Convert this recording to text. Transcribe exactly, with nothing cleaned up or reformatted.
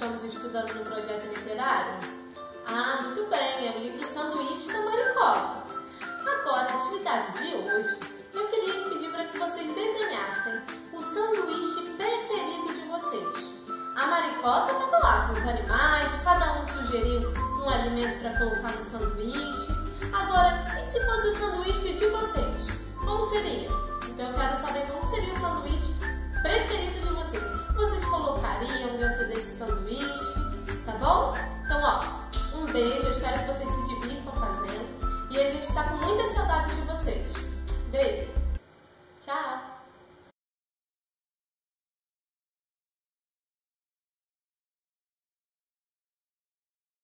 estamos estudando no projeto literário? Ah, muito bem, é o livro Sanduíche da Maricota. Agora, a atividade de hoje, eu queria pedir para que vocês desenhassem o sanduíche preferido de vocês. A Maricota estava lá com os animais, cada um sugeriu um alimento para colocar no sanduíche. Agora, e se fosse o sanduíche de vocês? Como seria? Então eu quero saber como seria o sanduíche preferido de vocês. Vocês colocariam dentro desse sanduíche, tá bom? Então, ó, um beijo, eu espero que vocês se divirtam fazendo. E a gente está com muitas saudades de vocês. Beijo!